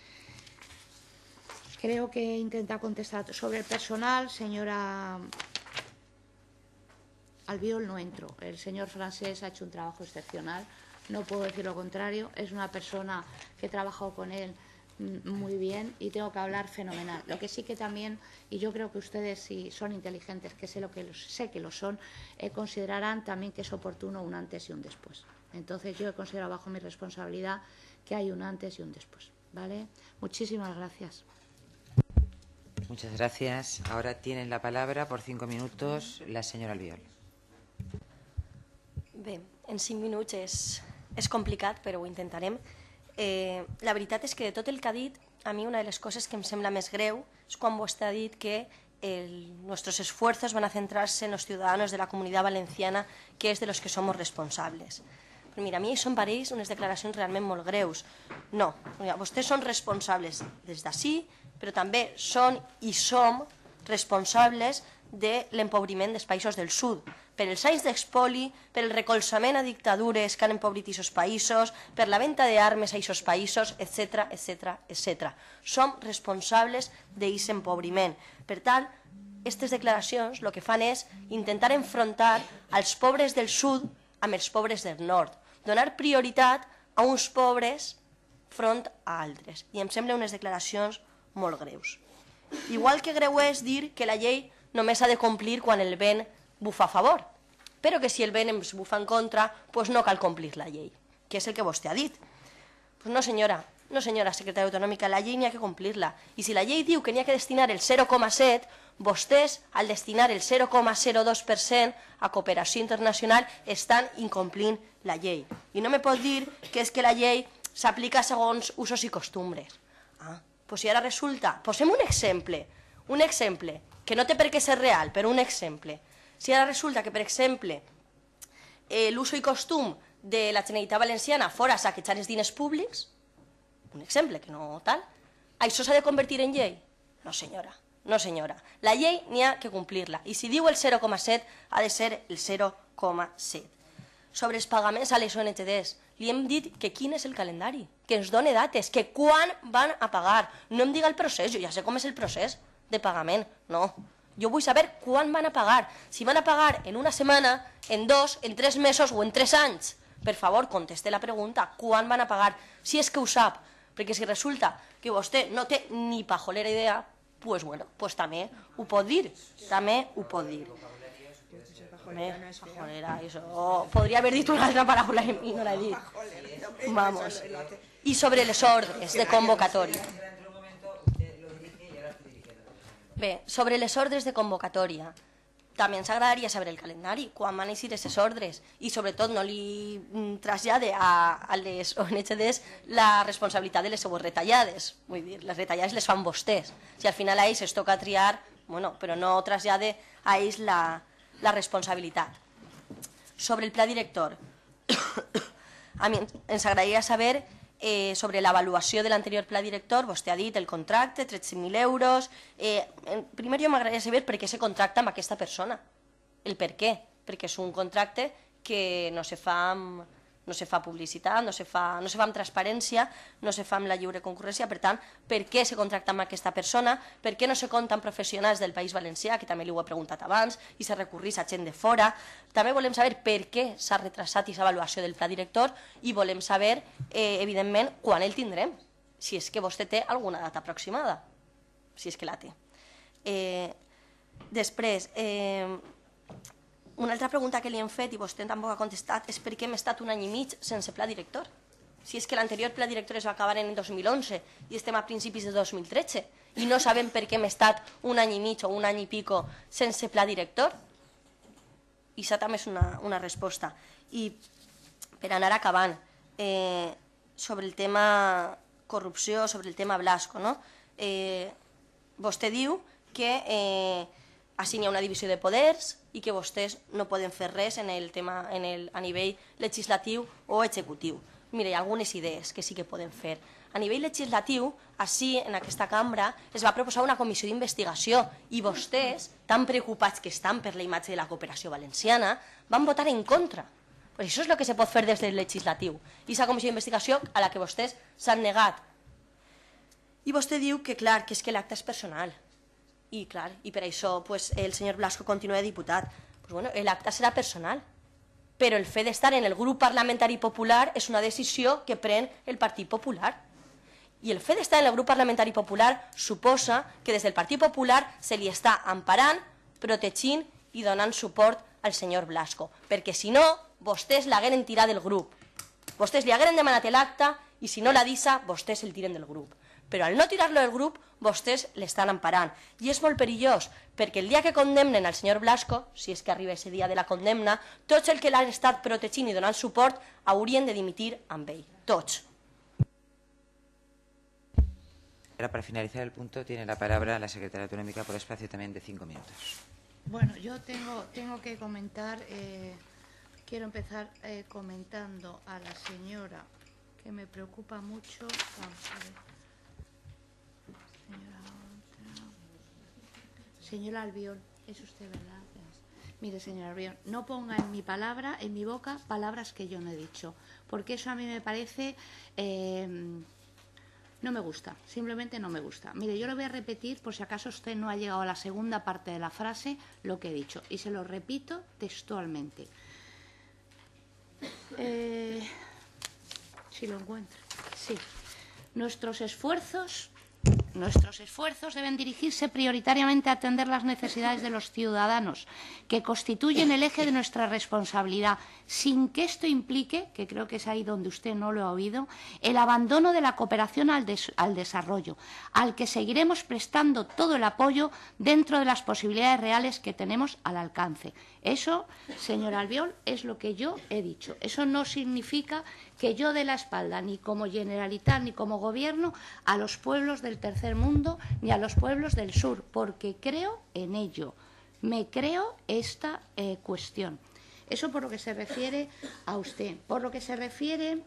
Creo que intenta contestar sobre el personal, señora Albiol, no entro. El señor Francés ha hecho un trabajo excepcional, no puedo decir lo contrario. Es una persona que he trabajado con él muy bien y tengo que hablar fenomenal. Lo que sí que también, y yo creo que ustedes, si son inteligentes, que sé, lo que los, sé que lo son, eh, considerarán también que es oportuno un antes y un después. Entonces yo he considerado bajo mi responsabilidad que hay un antes y un después. ¿Vale? Muchísimas gracias. Muchas gracias. Ahora tienen la palabra por cinco minutos la señora Albiol. Bé, en cinc minuts és, és complicat, però ho intentarem. Eh, la veritat és que de tot el que ha dit, a mi una de les coses que em sembla més greu és quan vostè ha dit que el, nuestros esfuerzos van a centrarse en los ciudadanos de la Comunidad Valenciana, que es de los que somos responsables. Però mira, a mi això em pareix unes declaracions realment molt greus. No, vostès són responsables des d'ací, però també són i som responsables de l'empobriment dels països del sud, per els anys d'expoli, per el recolzament a dictadures que han empobrit aquests països, per la venda d'armes a aquests països, etcètera, etcètera, etcètera. Som responsables d'aquest empobriment. Per tant, aquestes declaracions el que fan és intentar enfrontar els pobres del sud amb els pobres del nord, donar prioritat a uns pobres front a altres. I em sembla unes declaracions molt greus. Igual que greu és dir que la llei només ha de complir quan el vent bufa a favor, però que si el vent ens bufa en contra, doncs no cal complir la llei, que és el que vostè ha dit. Doncs no, senyora, no, senyora secretària autonòmica, la llei n'hi ha que complir-la. I si la llei diu que n'hi ha que destinar el zero coma set, vostès, al destinar el zero coma zero dos per cent a cooperació internacional, estan incomplint la llei. I no me pot dir que és que la llei s'aplica segons usos i costumbres. Ah, doncs si ara resulta... Posem un exemple, un exemple, que no té per què ser real, però un exemple. Si ara resulta que, per exemple, eh, l'ús i costum de la Generalitat Valenciana fora saquejar els diners públics, un exemple, que no tal, això s'ha de convertir en llei? No, senyora, no, senyora. La llei n'hi ha que complir-la, i si diu el zero coma set, ha de ser el zero coma set. Sobre els pagaments a les O N G Ds, li hem dit que quin és el calendari, que ens doni dates, que quan van a pagar. No em diga el procés, jo ja sé com és el procés de pagament, no. Jo vull saber quan van a pagar, si van a pagar en una setmana, en dos, en tres mesos o en tres anys. Per favor, conteste la pregunta, quan van a pagar, si és que ho sap, perquè si resulta que vostè no té ni pajolera idea, pues bueno, pues també ho pot dir, també ho pot dir. Pajolera, això... Podria haver dit una altra paraula i no l'he dit. Vamos. I sobre les ordres de convocatòria. Bé, sobre les ordres de convocatòria, també ens agradaria saber el calendari, quan van eixir aquestes ordres, i sobretot no li trasllade a, a les O N G Ds la responsabilitat de les seues retallades. Vull dir, les retallades les fan vostès. Si al final a ells es toca triar, bueno, però no trasllade a ells la, la responsabilitat. Sobre el pla director, a mi ens agradaria saber Eh, sobre l'avaluació de l'anterior pla director, vostè ha dit el contracte, tretze mil euros... Eh, primer jo m'agradaria saber per què se contracta amb aquesta persona. El per què. Perquè és un contracte que no se fa amb, no se fa publicitat, no se fa, no se fa amb transparència, no se fa amb la lliure concurrència. Per tant, per què se contracta amb aquesta persona? Per què no se compta amb professionals del País Valencià, que també li ho he preguntat abans, i se recurrís a gent de fora? També volem saber per què s'ha retrasat aquesta avaluació del pla director i volem saber, eh, evidentment, quan el tindrem, si és que vostè té alguna data aproximada, si és que la té. Eh, després, eh, una altra pregunta que li hem fet i vostè tampoc ha contestat és per què hem estat un any i mig sense pla director. Si és que l'anterior pla director es va acabar en el dos mil onze i estem a principis de dos mil tretze i no sabem per què hem estat un any i mig o un any i pico sense pla director. I això també és una, una resposta. I per anar acabant, eh, sobre el tema corrupció, sobre el tema Blasco, no? eh, vostè diu que eh, així hi ha una divisió de poders i que vostès no poden fer res en el tema, en el, a nivell legislatiu o executiu. Mira, hi ha algunes idees que sí que poden fer. A nivell legislatiu, així, en aquesta cambra, es va proposar una comissió d'investigació i vostès, tan preocupats que estan per la imatge de la cooperació valenciana, van votar en contra. Pues això és el que se pot fer des del legislatiu. I aquesta comissió d'investigació a la que vostès s'han negat. I vostè diu que, clar, que és que l'acte és personal. I, clar, i per això pues, el senyor Blasco continua de diputat. Pues, bueno, l'acte serà personal. Però el fet d'estar en el grup parlamentari popular és una decisió que pren el Partit Popular. I el fet d'estar en el grup parlamentari popular suposa que des del Partit Popular se li està emparant, protegint i donant suport al senyor Blasco. Perquè si no, vostès l'hagueren tirat del grup. Vostès li hagueren demanat l'acte i si no la dissa, vostès el tiren del grup. Però al no tirar-lo del grup, vostès l'estan emparant. I és molt perillós, perquè el dia que condemnen al senyor Blasco, si és que arriba ese dia de la condemna, tots els que l'han estat protegint i donant suport haurien de dimitir amb ell. Tots. Para finalizar el punto, tiene la palabra la secretaria autonómica por espacio también de cinco minutos. Bueno, yo tengo, tengo que comentar... Eh... quiero empezar eh, comentando a la señora, que me preocupa mucho. Vamos a ver. Señora, otra. Señora Albiol, es usted, ¿verdad? Mire, señora Albiol, no ponga en mi palabra, en mi boca, palabras que yo no he dicho, porque eso a mí me parece... Eh, no me gusta, simplemente no me gusta. Mire, yo lo voy a repetir por si acaso usted no ha llegado a la segunda parte de la frase, lo que he dicho, y se lo repito textualmente. Eh, si lo encuentro, sí. Nuestros esfuerzos... Nuestros esfuerzos deben dirigirse prioritariamente a atender las necesidades de los ciudadanos, que constituyen el eje de nuestra responsabilidad, sin que esto implique, que creo que es ahí donde usted no lo ha oído, el abandono de la cooperación al, des al desarrollo, al que seguiremos prestando todo el apoyo dentro de las posibilidades reales que tenemos al alcance. Eso, señora Albiol, es lo que yo he dicho. Eso no significa que yo dé la espalda, ni como Generalitat ni como Gobierno, a los pueblos del tercer mundo ni a los pueblos del sur, porque creo en ello, me creo esta eh, cuestión. Eso por lo que se refiere a usted. Por lo que se refiere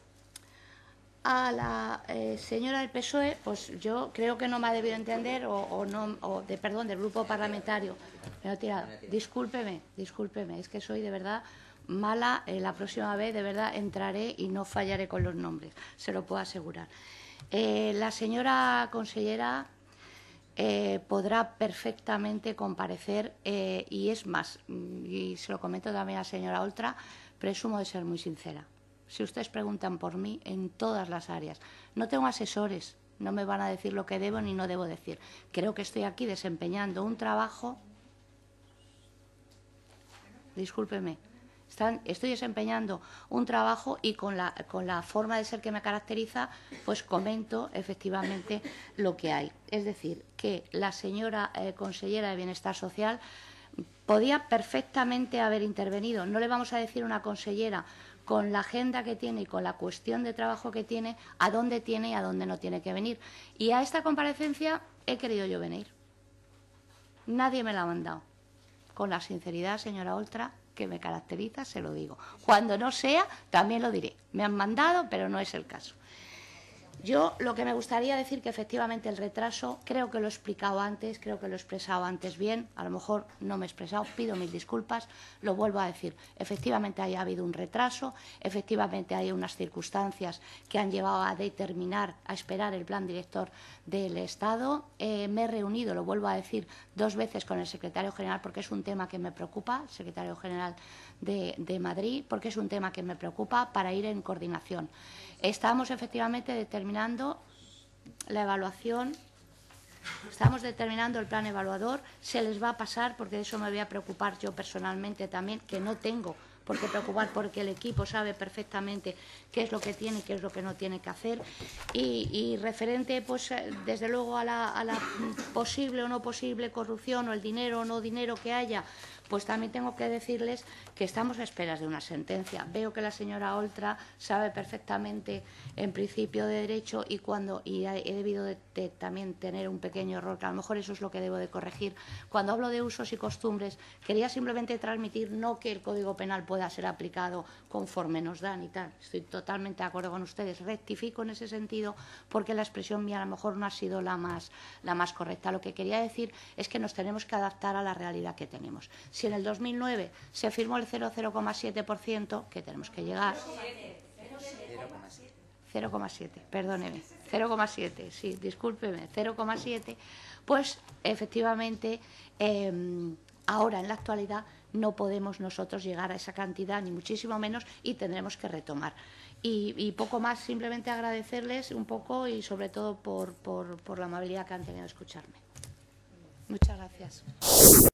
a la eh, señora del P S O E, pues yo creo que no me ha debido entender, o, o no, o de perdón, del grupo parlamentario. Me lo he tirado. Discúlpeme, discúlpeme, es que soy de verdad mala. Eh, la próxima vez de verdad entraré y no fallaré con los nombres, se lo puedo asegurar. Eh, la señora consellera eh, podrá perfectamente comparecer eh, y es más, y se lo comento también a la señora Oltra, presumo de ser muy sincera. Si ustedes preguntan por mí en todas las áreas, no tengo asesores, no me van a decir lo que debo ni no debo decir. Creo que estoy aquí desempeñando un trabajo. Discúlpeme. Están, estoy desempeñando un trabajo y con la, con la forma de ser que me caracteriza, pues comento efectivamente lo que hay. Es decir, que la señora eh, consellera de Bienestar Social podía perfectamente haber intervenido. No le vamos a decir a una consellera con la agenda que tiene y con la cuestión de trabajo que tiene, a dónde tiene y a dónde no tiene que venir. Y a esta comparecencia he querido yo venir. Nadie me la ha mandado. Con la sinceridad, señora Oltra, que me caracteriza, se lo digo. Cuando no sea, también lo diré. Me han mandado, pero no es el caso. Yo lo que me gustaría decir que efectivamente el retraso, creo que lo he explicado antes, creo que lo he expresado antes bien, a lo mejor no me he expresado, pido mil disculpas, lo vuelvo a decir. Efectivamente haya habido un retraso, efectivamente hay unas circunstancias que han llevado a determinar, a esperar el plan director del Estado. Eh, me he reunido, lo vuelvo a decir, dos veces con el secretario general porque es un tema que me preocupa, el secretario general de, de Madrid, porque es un tema que me preocupa para ir en coordinación. Estamos efectivamente determinando la evaluación, estamos determinando el plan evaluador, se les va a pasar, porque de eso me voy a preocupar yo personalmente también, que no tengo por qué preocupar porque el equipo sabe perfectamente qué es lo que tiene y qué es lo que no tiene que hacer. Y, y referente, pues, desde luego a la, a la posible o no posible corrupción o el dinero o no dinero que haya, pues también tengo que decirles que estamos a esperas de una sentencia. Veo que la señora Oltra sabe perfectamente en principio de derecho y cuando y he debido de, de también tener un pequeño error, que a lo mejor eso es lo que debo de corregir. Cuando hablo de usos y costumbres, quería simplemente transmitir no que el Código Penal pueda ser aplicado conforme nos dan y tal. Estoy totalmente de acuerdo con ustedes. Rectifico en ese sentido porque la expresión mía a lo mejor no ha sido la más, la más correcta. Lo que quería decir es que nos tenemos que adaptar a la realidad que tenemos. Si en el dos mil nueve se firmó el cero coma siete por ciento, que tenemos que llegar... cero coma siete, perdóneme, cero coma siete, sí, discúlpeme, cero coma siete, pues efectivamente eh, ahora en la actualidad no podemos nosotros llegar a esa cantidad, ni muchísimo menos, y tendremos que retomar. Y, y poco más, simplemente agradecerles un poco y sobre todo por, por, por la amabilidad que han tenido de escucharme. Muchas gracias.